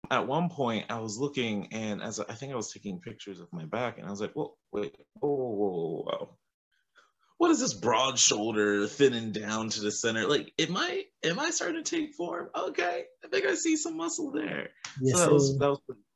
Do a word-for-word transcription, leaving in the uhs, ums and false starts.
at one point I was looking, and as I think I was taking pictures of my back, and I was like, well, wait, whoa, whoa, whoa, whoa. What is this broad shoulder thinning down to the center? Like, am I am I starting to take form? Okay, I think I see some muscle there. So Yes, that was sir. that was